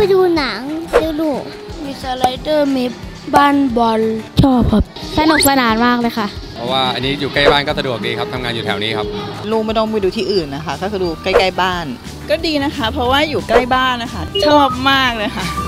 ดูหนังดูลูกมีสไลเดอร์มีบ้านบอลชอบครับสนุกสนานมากเลยค่ะเพราะว่าอันนี้อยู่ใกล้บ้านก็สะดวกดีครับทำงานอยู่แถวนี้ครับลูกไม่ต้องไปดูที่อื่นนะคะก็คือดูใกล้ๆบ้านก็ดีนะคะเพราะว่าอยู่ใกล้บ้านนะคะชอบมากเลยค่ะ